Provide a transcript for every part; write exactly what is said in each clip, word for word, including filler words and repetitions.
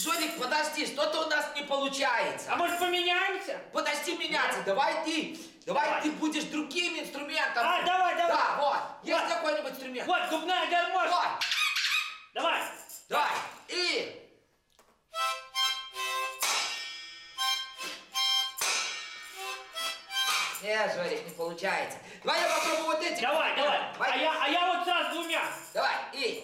Жорик, подожди, что-то у нас не получается. А может поменяемся? Подожди меняться, давай ты. Давай, давай ты будешь другим инструментом. А, давай, давай. Да, вот. Вот. Есть какой-нибудь инструмент? Вот, губная гармошка. Вот. Давай. Давай. И... Нет, Жорик, не получается. Давай я попробую вот эти. Давай, давай. давай. А, я, а я вот сразу двумя. Давай, и...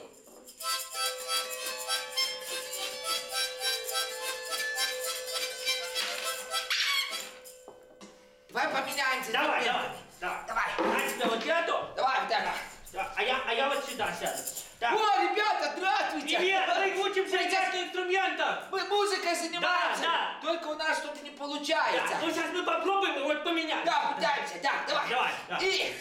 Давай поменяемся. Давай, давай. Давай. Давай. А тебе вот эту? Давай, вот это. Да, а, я, а я вот сюда сяду. Так. О, ребята, здравствуйте! Привет, мы учимся играть на инструментах. Мы музыкой занимаемся. Да, да. Только у нас что-то не получается. Да, ну сейчас мы попробуем вот поменять. Да, пытаемся. Так, давай. Давай, да. И...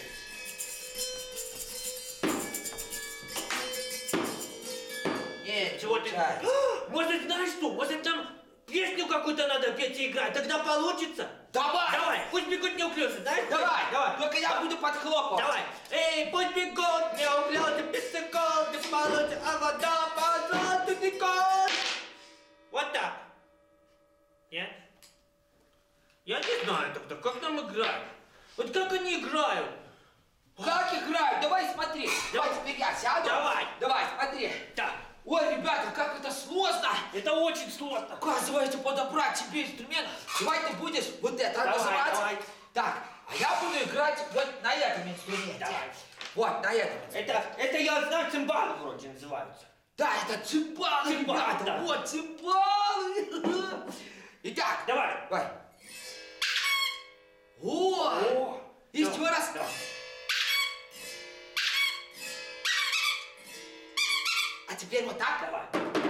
Нет, Чего ты? получается. Может, знаешь что? Может, там песню какую-то надо петь и играть, тогда получится. Давай! Давай, пусть бегут неуклюже, знаешь? Давай, давай. Только я буду подхлопывать. Давай. Эй, пусть бегут неуклюже, без секунды, молодцы, а вода позаду текет. Вот так. Нет? Я не знаю тогда, как нам играть. Вот как они играют? Как играют? Давай смотри. Давай. Давай теперь я сяду. Давай. Давай, смотри. Так, Ой, ребята, как это сложно. это очень сложно. Оказывается, подобрать себе инструмент. Давай ты будешь вот это Давай, нажимать. давай. Так, а я буду играть вот на этом инструменте. Давай. Вот, на этом. Это, это я знаю, цимбалы вроде называются. Да, это цимбалы, Цимбалы, ребята. да. Вот цимбалы. Итак, Давай. давай. О! О, Еще да, раз. да. А теперь вот так. Давай.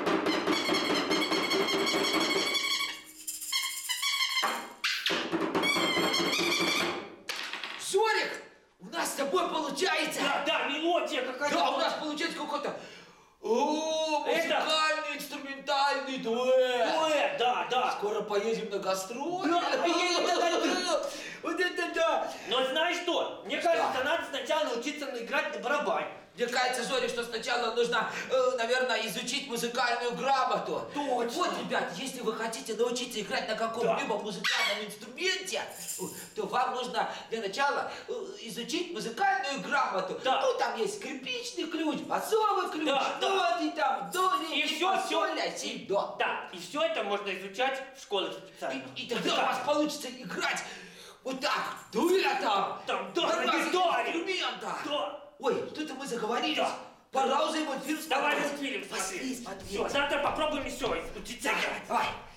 Жорик, у нас с тобой получается. Да, да, мелодия какая-то. Да, у нас получается какой-то... О, Это- музыкальный, инструментальный дуэт. Дуэт, да, да. Скоро поедем на гастроли. Да, поедем на гастроли. Вот это да. Но знаешь что? Мне кажется, Да. надо сначала научиться играть на барабане. Мне кажется, Зорик, что сначала нужно, э, наверное, изучить музыкальную грамоту. Точно. Вот, ребят, если вы хотите научиться играть на каком-либо музыкальном инструменте, э, то вам нужно для начала э, изучить музыкальную грамоту. Да. Ну, там есть скрипичный ключ, басовый ключ, Да, да. ноты там, до, ре, И ми, всё, фа, всё. соль, ля, си, до. Да, и все это можно изучать в школе специально. И, и тогда у вас получится играть вот так, дуэтом, Там, да, на на разных гитаре. инструментах. Да. Ой, что-то мы заговорились. Да. Пора уже мультфильм смотреть. Давай мультфильм Пошли смотреть. смотреть. Все, завтра попробуем еще учиться Давай, играть. давай.